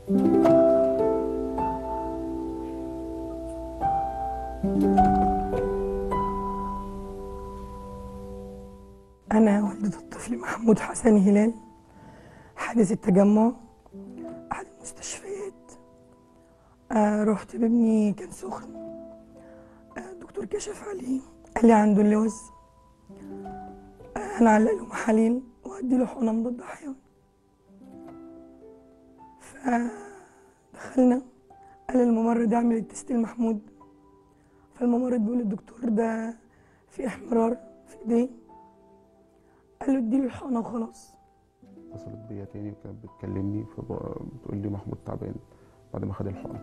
أنا والدة الطفل محمود حسن هلال، حادث التجمع، أحد المستشفيات. رحت بابني كان سخن. الدكتور كشف عليه، قال لي عنده اللوز. هنعلق له محاليل وأدي له حقنة مضاد حيوي. فدخلنا، قال الممرض اعمل التست لمحمود. فالممرض بيقول للدكتور ده في احمرار في ايديه، قال له اديله الحقنة وخلاص. اتصلت بيا تاني وكانت بتكلمني فبتقول لي محمود تعبان بعد ما خد الحقنه.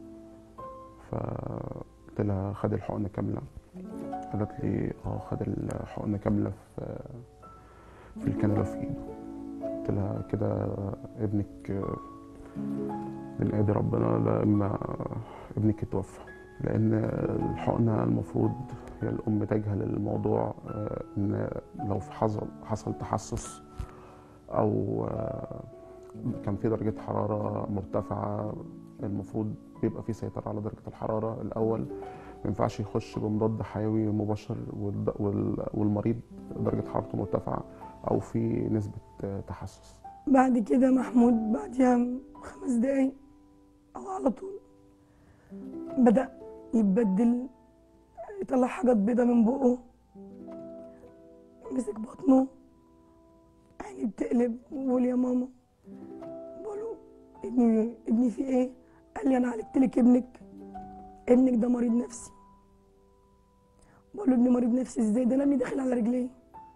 فقلت لها خد الحقنه كامله؟ قالت لي خد الحقنه كامله في الكانولا في ايده. قلت لها كده ابنك من ايدي ربنا، لا اما ابنك يتوفى، لان الحقنه المفروض هي الام تجهل الموضوع. ان لو حصل تحسس او كان في درجه حراره مرتفعه، المفروض بيبقى في سيطره على درجه الحراره الاول. ما ينفعش يخش بمضاد حيوي مباشر والمريض درجه حرارته مرتفعه او في نسبه تحسس. بعد كده محمود بعدها 5 دقايق او على طول بدأ يتبدل، يطلع حاجات بيضة من بقه، مسك بطنه، عيني بتقلب وبقول يا ماما. بقوله ابني في ايه؟ قال لي انا عالجت لك ابنك ده مريض نفسي. بقول له ابني مريض نفسي ازاي؟ ده انا ابني داخل على رجليه.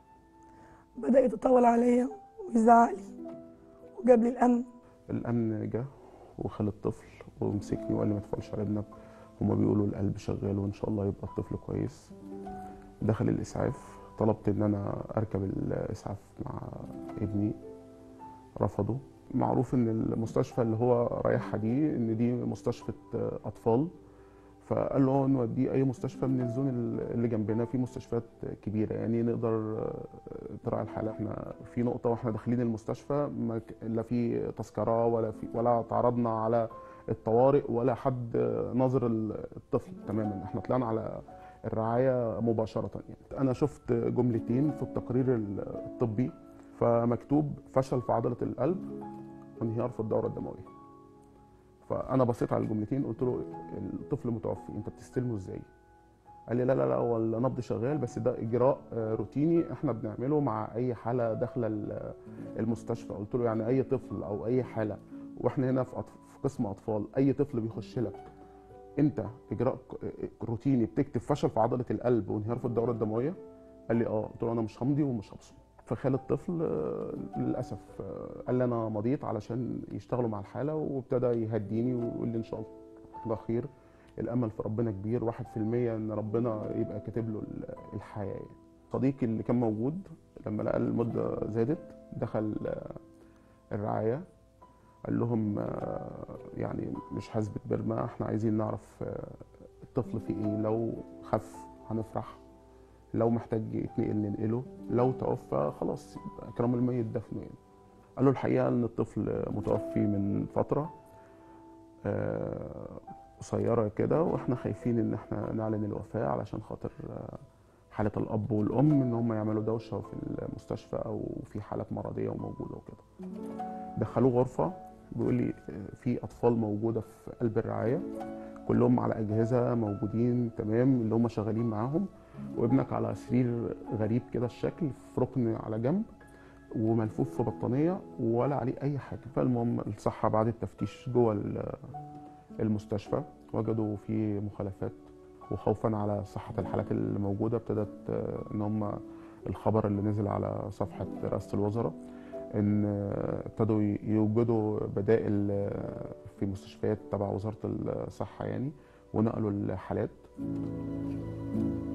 بدأ يتطاول عليا ويزعق لي وجاب لي الامن جه وخد الطفل ومسكني وقال لي ما تفعلش على ابنك، هما بيقولوا القلب شغال وان شاء الله يبقى الطفل كويس. دخل الاسعاف، طلبت ان انا اركب الاسعاف مع ابني، رفضوا. معروف ان المستشفى اللي هو رايحها دي ان دي مستشفى اطفال، فقال له نوديه اي مستشفى من الزون اللي جنبنا، في مستشفيات كبيره يعني نقدر تراعي الحاله. احنا في نقطه واحنا داخلين المستشفى لا في تذكره ولا تعرضنا على الطوارئ ولا حد ناظر الطفل تماما. احنا طلعنا على الرعايه مباشره يعني. انا شفت جملتين في التقرير الطبي، فمكتوب فشل في عضله القلب وانهيار في الدوره الدمويه. فانا بصيت على الجملتين قلت له الطفل متوفي، انت بتستلمه ازاي؟ قال لي لا هو النبض شغال، بس ده اجراء روتيني احنا بنعمله مع اي حاله داخله المستشفى. قلت له يعني اي طفل او اي حاله، واحنا هنا في قسم اطفال، اي طفل بيخش لك انت اجراء روتيني بتكتب فشل في عضله القلب وانهيار في الدوره الدمويه؟ قال لي قلت له انا مش همضي ومش هبصم. فخال الطفل للاسف قال لي انا مضيت علشان يشتغلوا مع الحاله، وابتدى يهديني ويقول لي ان شاء الله خير، الامل في ربنا كبير، 1% ان ربنا يبقى كاتب له الحياه يعني. صديقي اللي كان موجود لما لقى المده زادت دخل الرعايه، قال لهم يعني مش هثبت برمة، احنا عايزين نعرف الطفل فيه ايه، لو خف هنفرح، لو محتاج يتنقل ننقله، لو توفى خلاص اكرام الميت دفنه يعني. قالوا الحقيقه ان الطفل متوفي من فتره قصيره كده، واحنا خايفين ان احنا نعلن الوفاه علشان خاطر حاله الاب والام ان هم يعملوا دوشه في المستشفى او في حالات مرضيه وموجوده وكده. دخلوه غرفه، بيقول لي في اطفال موجوده في قلب الرعايه كلهم على اجهزه موجودين تمام اللي هم شغالين معاهم، وابنك على سرير غريب كده الشكل في ركن على جنب وملفوف في بطانيه ولا عليه اي حاجه. فالمهم الصحه بعد التفتيش جوه المستشفى وجدوا فيه مخالفات، وخوفا على صحه الحالات اللي موجوده ابتدت ان هم الخبر اللي نزل على صفحه رئاسه الوزراء ان ابتدوا يوجدوا بدائل في مستشفيات تبع وزاره الصحه يعني، ونقلوا الحالات.